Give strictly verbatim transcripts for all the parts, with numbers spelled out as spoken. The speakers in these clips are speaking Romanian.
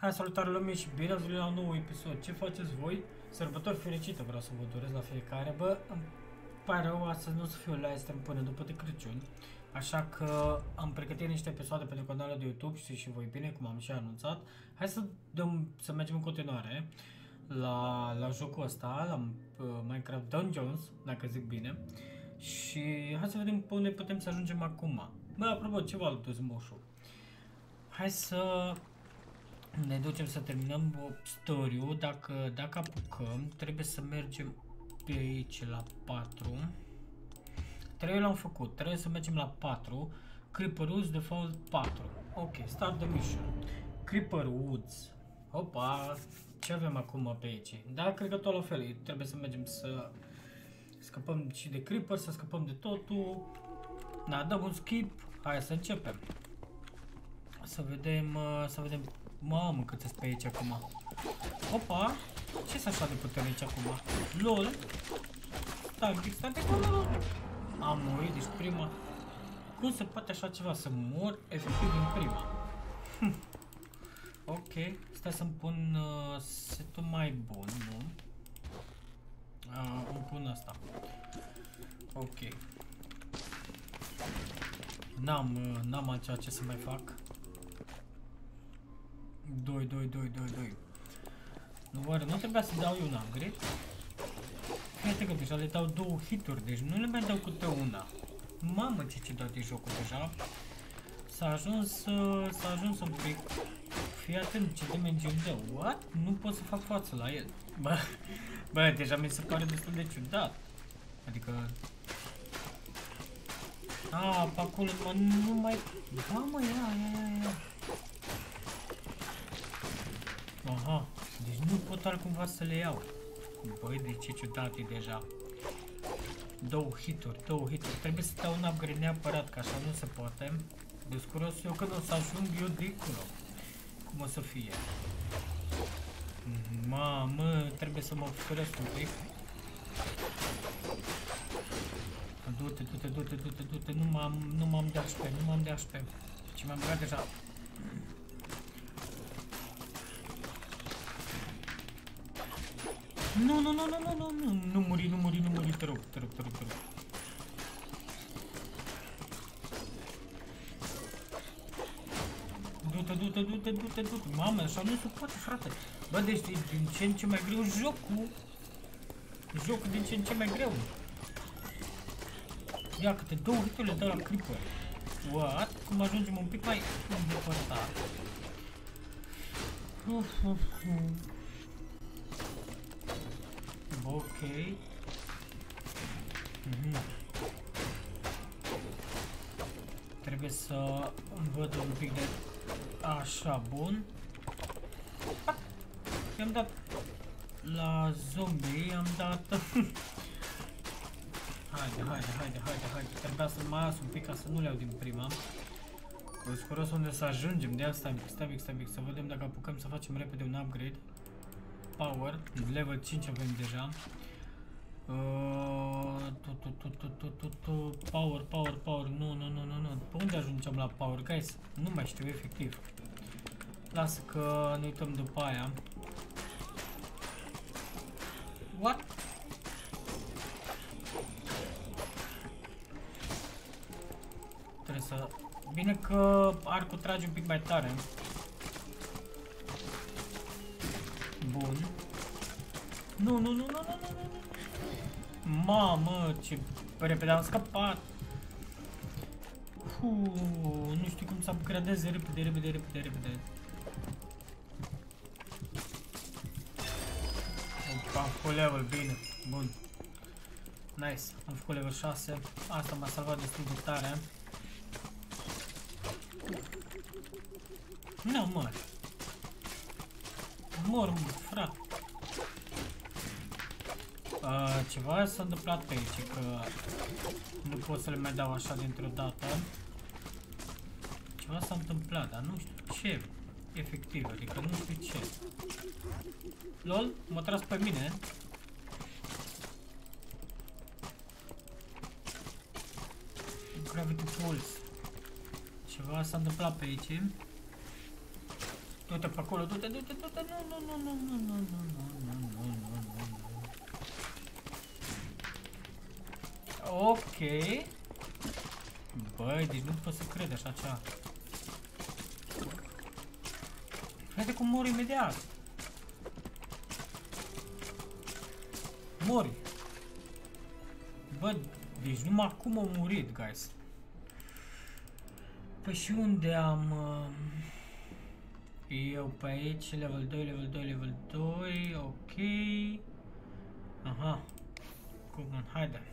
Hai, salutare lumii și bine ați venit la un nou episod. Ce faceți voi? Sărbători fericite vreau să vă doresc la fiecare. Bă, îmi pare rău astăzi nu o să fiu live stream până după de Crăciun. Așa că am pregătit niște episoade pentru canalul de YouTube, știți și voi bine, cum am și anunțat. Hai să, dăm, să mergem în continuare la, la jocul ăsta, la uh, Minecraft Dungeons, dacă zic bine. Și hai să vedem pe unde putem să ajungem acum. Bă, apropo, ceva altul zmoșul. Hai să ne ducem să terminăm story-ul. Dacă, dacă apucăm, trebuie să mergem pe aici la patru. trei l-am făcut, trebuie să mergem la patru. Creeper Woods default patru. Ok, start the mission. Creeper Woods. Opa, ce avem acum pe aici? Da, cred că tot la fel, trebuie să mergem să scăpăm și de creeper, să scăpăm de totul. Da, dăm un skip, hai să începem. Să vedem, să vedem. Mamă, cât sunt pe aici acum. Opa, ce-s așa de puternici acum? LOL. Stai un pic, stai un pic. Am murit, deci prima. Cum se poate așa ceva? Să mor efectiv din prima. Ok, stai să-mi pun uh, setul mai bun, nu? Uh, îmi pun asta. Ok. N-am uh, n-am altceva ce să mai fac. doi, doi, doi, doi, doi. Nu, oare nu trebuia să dau eu un upgrade? Uite că deja le dau două hituri, deci nu le mai dau câte una. Mamă, ce ce dau de jocul deja. S-a ajuns, s-a ajuns un pic. Fii atent ce damage îmi dă. What? Nu pot să fac față la el. Bă, bă, deja mi se pare destul de ciudat. Adică... A, pe acolo, mă, nu mai... Mamă, ia, ia, ia, ia. Aha, deci nu pot altcumva să le iau. Băi, de ce ciudat e deja. Două hituri, două hituri. Trebuie să dau un upgrade neapărat, că așa nu se poate. Deci curios eu când o să ajung eu de acolo. Cum o să fie? Mamă, trebuie să mă feresc un pic. Du-te, du-te, du-te, du-te, du-te. Nu m-am, nu m-am de așpe, nu m-am de așpe. Ce m-am băgat deja. Nu, nu, nu, nu, nu, nu, nu, nu muri, nu muri, nu muri, te rog, te rog, te rog, te rog. Du-te, du-te, du-te, du-te, du-te. Mamă, așa nu se poate, frate. Bă, deci e din ce în ce mai greu jocul. Jocul din ce în ce mai greu. Ia câte două hituri le dau la creeper. What? Cum ajungem un pic mai îndepărtat. Uf, uf, uf. Ok. Mm-hmm. Trebuie să văd un pic de... Așa, bun. I-am dat la zombie, i-am dat... Haide, haide, haide, haide, haide. Trebuia să mai las un pic ca să nu le iau din prima. Sunt curios unde să ajungem, de asta stai mic, stai mic, să vedem dacă apucăm să facem repede un upgrade. Power, level cinci avem deja. Uh, tu, tu, tu, tu, tu, tu, tu. Power, power, power, nu, nu, nu, nu, nu. Pe unde ajungem la power, guys? Nu mai știu efectiv. Lasă că ne uităm după aia. What? Trebuie să... Bine că arcul trage un pic mai tare. Bun. Nu, nu, nu, nu, nu, nu, nu. Mamă, ce repede am scăpat. Uu, nu știu cum să upgradeze repede, repede, repede, repede. Opa, am făcut level, bine, bun. Nice, am făcut level șase. Asta m-a salvat destul de tare. Nu, mă. Mor, frate. Uh, ceva s-a întâmplat pe aici, că nu pot să le mai dau așa dintr-o dată. Ceva s-a întâmplat, dar nu știu ce. Efectiv, adică nu știu ce. LOL, m-a tras pe mine. Gravity Pulse. Ceva s-a întâmplat pe aici. Du-te pe acolo, du-te, du-te, du-te, nu, nu, nu, nu, nu, nu, nu, nu, nu, nu, nu, nu, nu. Ok. Băi, deci nu pot să cred așa ceva. Vede cum mor imediat. Mori. Bă, deci numai acum am murit, guys. Păi și unde am... Uh, eu pe aici, level doi, level doi, level doi, ok. Aha. Cum, haide.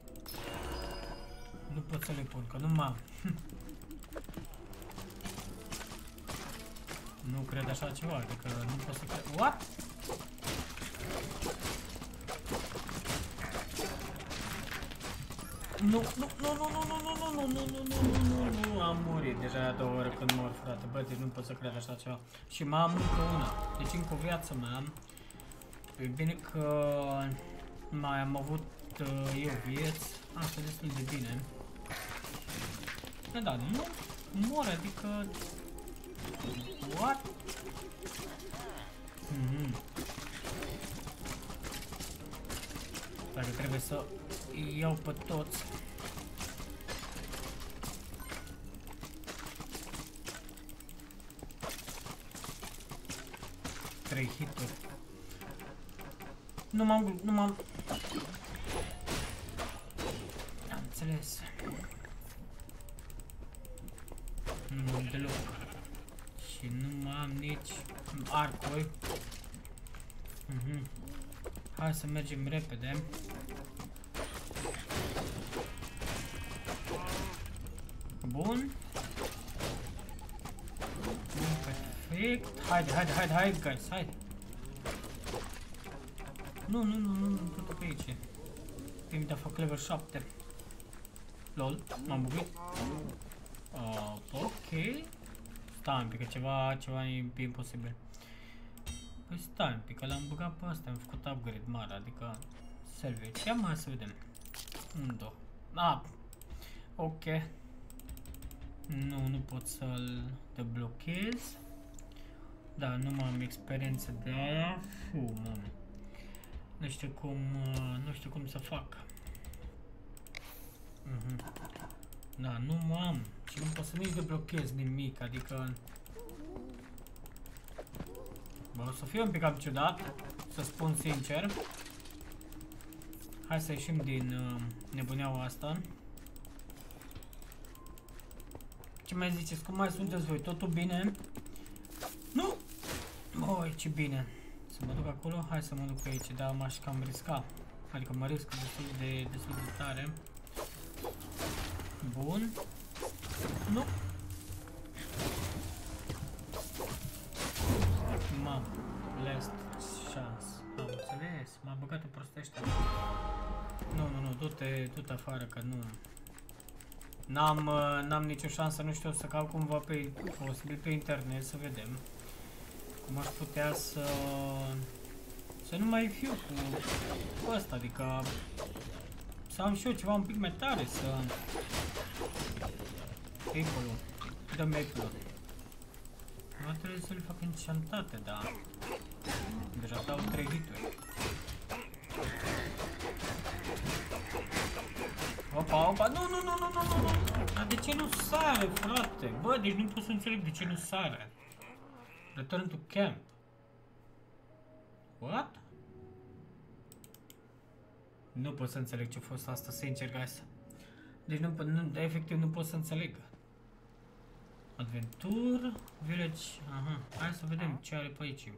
Nu pot să le pun, că nu m-am. Nu cred așa ceva, adică nu pot să cred. What? Nu, nu, nu, nu, nu, nu, nu, nu, nu, nu, nu, nu, nu, nu, am murit deja a doua oră când mor, frate. Bă, deci nu pot să cred așa ceva. Și mai am încă una. Deci încă o viață mai am. E bine că mai am avut uh, eu vieți. Asta e destul de bine. Da, da, nu mor, adică... What? Mm-hmm. Dacă trebuie să iau pe toți. Trei hituri. Nu m-am... nu m-am... Am înțeles. Nu am deloc. Și nu am nici arcuri. Mm-hmm. Hai să mergem repede. Bun. Bun, perfect. Haide, haide, haide, haide, guys, haide. Nu, nu, nu, nu, nu, tot pe aici. Timp de a fac level șapte. Lol, m-am buguit. Uh, ok. Stai un pic, că ceva, ceva e imposibil. Păi stai un pic, că l-am băgat pe ăsta, am făcut upgrade mare, adică salvage. Ia mai să vedem. Unde? Ah, ok. Nu, nu pot să-l deblochez. Da, nu mai am experiență de aia. Fu, mamă. Nu știu cum, nu știu cum să fac. Mhm. Da, nu mă am. Și nu pot să nici deblochez nimic, adică... Bă, o să fie un pic cam ciudat, să spun sincer. Hai să ieșim din uh, nebuneaua asta. Ce mai ziceți? Cum mai sunteți voi? Totul bine? Nu! Oi, ce bine! Să mă duc acolo? Hai să mă duc pe aici, dar m-aș cam risca. Adică mă risc destul de, destul de tare. Bun. Nu! Mam, last chance. Am înțeles, m-a băgat în prostește. Nu, nu, nu, du-te, du-te afară, că nu... N-am, n-am nicio șansă, nu știu, să caut cumva pe, posibil pe internet, să vedem. Cum aș putea să... Să nu mai fiu cu ăsta, adică... Să am și eu ceva un pic mai tare, să... Maple-ul. Dă Maple-ul. Nu trebuie să le fac enchantate, dar... Deja dau trei hituri. Opa, opa, nu, nu, nu, nu, nu, nu, nu. Dar de ce nu sare, frate? Bă, deci nu pot să înțeleg de ce nu sare. Return to camp. What? Nu pot să înțeleg ce a fost asta, sincer, guys. Deci nu, nu, efectiv nu pot să înțeleg. Adventure, village, aha, hai să vedem ce are pe aici.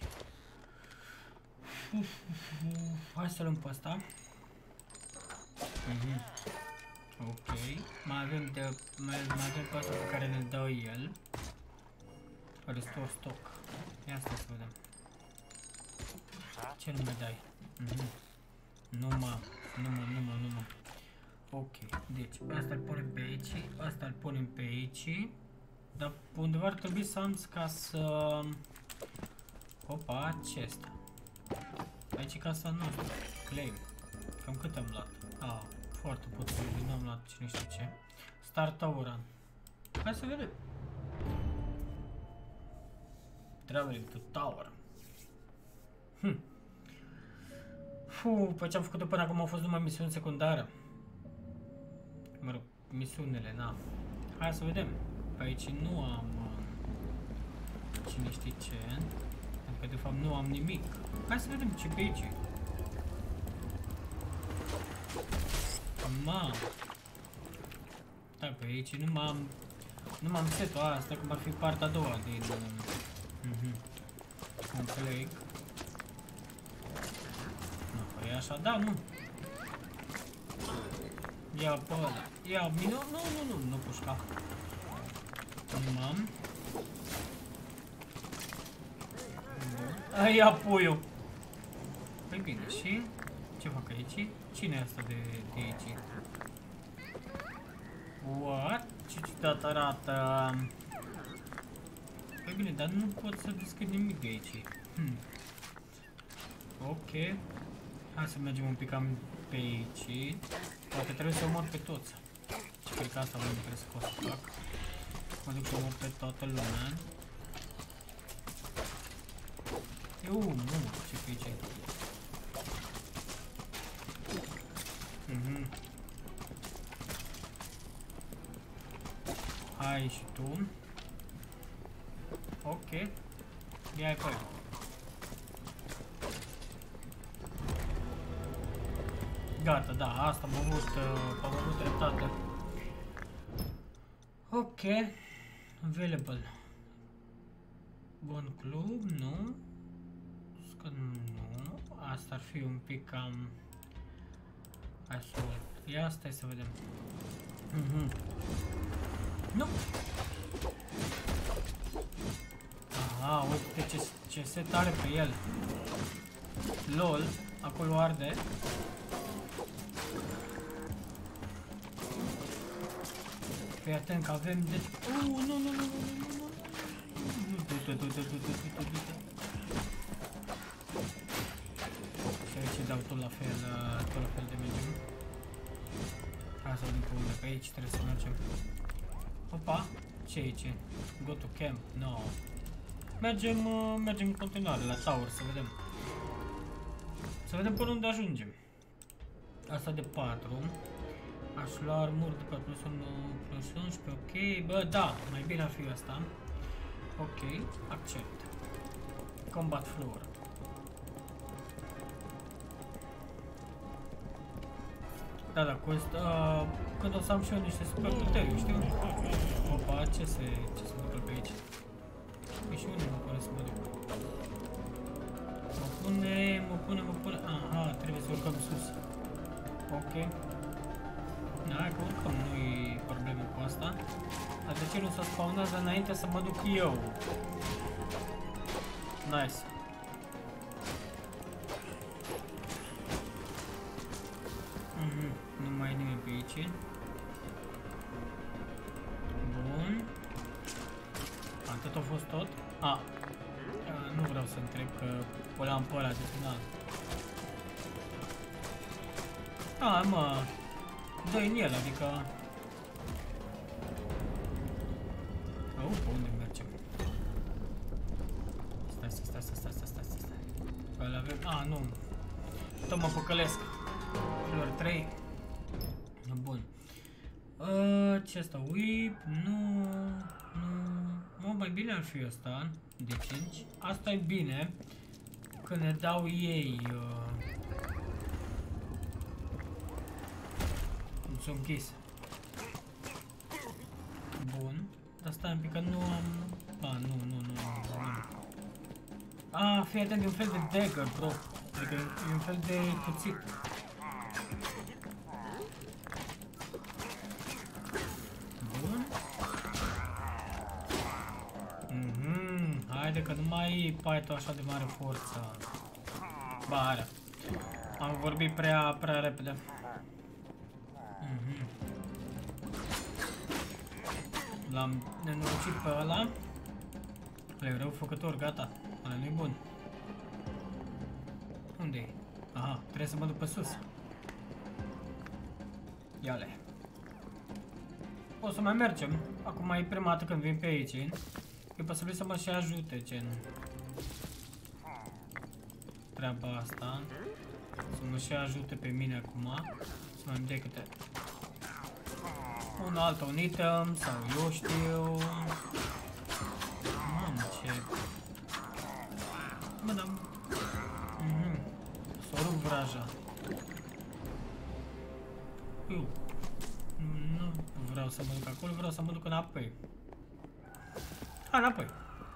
Uf, uf, uf. Hai să luăm pe asta. Mm-hmm. Ok, mai avem, de, mai, mai avem pe asta pe care ne dă el. Restore stock. Ia stai să vedem. Ce nu mai dai? Mm-hmm. Nu mă, nu mă, nu mă, nu mă. Ok, deci asta îl punem pe aici, asta îl punem pe aici. Dar undeva ar trebui să am ca să... Opa, chest. Aici e casa noastră. Claim. Cam cât am luat? Ah, foarte puțin, nu am luat cine știe ce. Start Tower. Hai să vedem. Traveling to tower. Hm. Fuh, pe ce am făcut până acum au fost numai misiuni secundare. Mă rog, misiunile, na. Hai să vedem. Pe aici nu am... Cine știe ce. Că de fapt nu am nimic. Hai să vedem ce pe aici. Ma. Da, pe aici nu m-am... Nu m-am setul asta, cum ar fi partea a doua din... Mhm. Un plague. Nu, păi e așa, da, nu. Ia pe ăla. Ia, nu, nu, nu, nu, nu pușca. Nu m-am. Ia puiul. Păi bine, și ce fac aici? Cine e asta de, de aici? What? Ce ciudat arată. Păi bine, dar nu pot să deschid nimic de aici. Hmm. Ok. Hai să mergem un pic cam pe aici. Poate trebuie să omor pe toți. Și cred că asta mă trebuie să pot să fac. Mă duc să omor pe toată lumea. Eu, nu, ce pe aici? Mhm. Hai și tu. Ok. Ia-i pe aia. Gata, da, asta am avut, uh, am avut dreptate. Ok. Available. Bun club, nu. Că nu. Asta ar fi un pic cam... Hai să o... Ia stai să vedem. Mhm. Nu! Aha, uite ce, ce set are pe el. LOL, acolo arde. Fii atent că avem de... Uh, nu, nu, nu, nu, nu, nu, nu. Du-te, du-te, du-te, du-te, du-te. Și aici dau tot la fel, tot la fel de mergem. Hai să vedem pe unde, pe aici trebuie să mergem. Opa, ce aici? Go to camp, no. Mergem, uh, mergem în continuare la tower, să vedem. Să vedem până unde ajungem. Asta de patru. Aș lua armur de patru plus unu plus unsprezece, ok. Bă, da, mai bine ar fi asta. Ok, accept. Combat floor. Da, da, cu asta, uh, când o să am și eu niște super puteri, știu? Opa, ce se, ce se întâmplă pe aici? Păi și unde mă pune să mă duc? Mă pune, mă pune, mă pune, aha, trebuie să urcăm sus. Ok. Hai că urcăm, nu-i problemă cu asta. Dar de ce nu se spawnează înainte să mă duc eu? Nice. Mhm, nu mai e nimeni pe aici. Bun. Atât a fost tot? A. Nu vreau să întreb că o l-am pe ăla de final. A, mă. Dă-i în el, adică... Au, pe unde mergem? Stai, stai, stai, stai, stai, stai, stai, stai. Îl avem... A, nu. Tot mă păcălesc. Floor trei. Bun. Uh, ce asta? Whip? Nu... Nu... Mă, mai bine ar fi ăsta. De cinci. Asta e bine. Că ne dau ei... Uh... S-a închis. Bun. Dar stai un pic că nu am... A, nu, nu, nu, nu. A, fii atent, e un fel de dagger, bro. Adică e un fel de cuțit. Bun. Mhm. Haide că nu mai e paitul așa de mare forță. Ba, are. Am vorbit prea, prea repede. Mhm. L-am nenorocit pe ăla. Ăla e răufăcător, gata. Ăla nu-i bun. Unde e? Aha, trebuie să mă duc pe sus. Ia-le. O să mai mergem. Acum e prima dată când vin pe aici. E posibil să mă și ajute, gen treaba asta. Să mă și ajute pe mine acum. Să mai îmi dea câte un alt un item sau eu știu. Mamă, ce... Mă, dar... Mhm. S-o rup vraja. Eu... Nu vreau să mă duc acolo, vreau să mă duc înapoi. Ha, înapoi.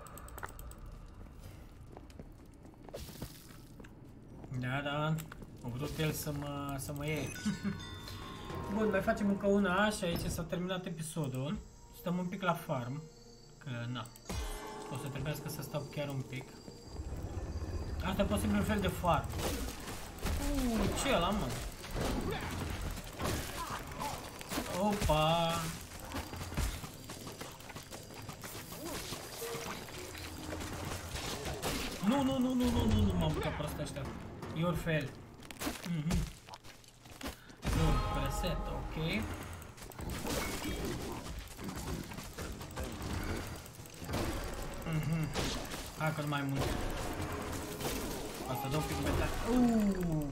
Da, da. A vrut el să mă, să mă iei. Bun, mai facem încă una și aici s-a terminat episodul. Stăm un pic la farm. Că, na. O să trebuiască să stau chiar un pic. Asta e posibil un fel de farm. Uuu, ce e ăla, mă? Opa! Nu, nu, nu, nu, nu, nu, nu m-am bucat prost ăștia. Your fail. Mhm. Bun, preset, ok. Mhm. Hai că nu mai mult. Asta dă un pic mai tare. Uuuu.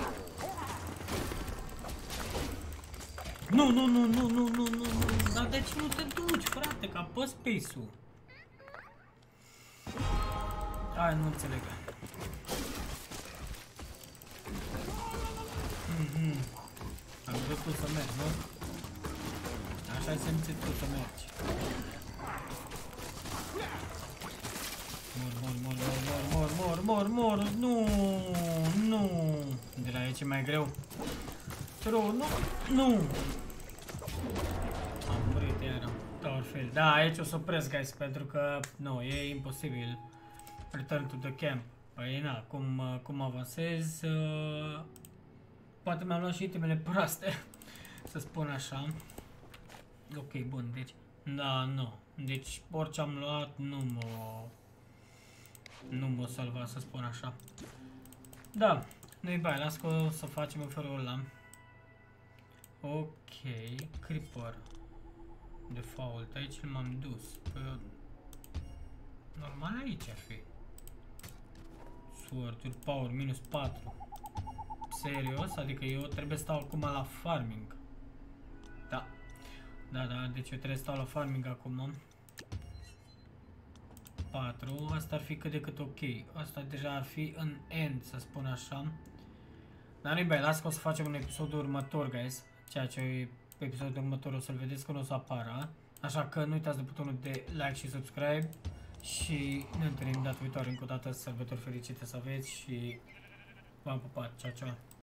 Nu, nu, nu, nu, nu, nu, nu, nu. Dar de ce nu te duci, frate, că apăs space-ul? Hai, nu înțeleg. Mhm. Am vrut tu să mergi, nu? Așa ai simțit tu să mergi. Mor, mor, mor, mor, mor, mor, mor, mor, nu, nu. De la aici e mai greu. True, nu, nu. Am murit iară. Tower fail. Da, aici o să opresc, guys, pentru că, nu, e imposibil. Return to the camp. Păi, na, cum, cum avansez, uh, poate mi-am luat și itemele proaste, să spun așa. Ok, bun, deci, da, nu. Deci, orice am luat, nu mă, nu mă salva, să spun așa. Da, nu-i bai, las că o să facem în felul ăla. Ok, Creeper. Default, aici m-am dus. Păi, normal aici ar fi. Sword, power, minus patru. Serios? Adică eu trebuie să stau acum la farming. Da. Da, da, deci eu trebuie să stau la farming acum. patru, asta ar fi cât de cât ok. Asta deja ar fi în end, să spun așa. Dar nu-i bai, las că o să facem un episod următor, guys. Ceea ce pe episodul următor o să-l vedeți că nu o să apară. Așa că nu uitați de butonul de like și subscribe. Și ne întâlnim data viitoare încă o dată. Sărbători fericite să aveți și v-am pupat. Ceau, ceau.